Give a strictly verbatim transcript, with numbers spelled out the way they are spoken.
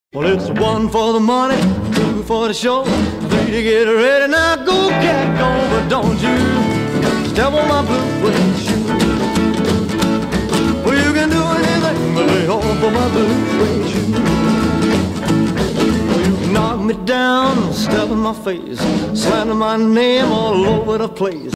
Well, it's one for the money, two for the show, three to get ready. Now go, cat, go, but don't you step on my blue suede shoe. Well, you can do anything but lay off of my blue suede shoe. Well, you knock me down, step in my face, slander my name all over the place.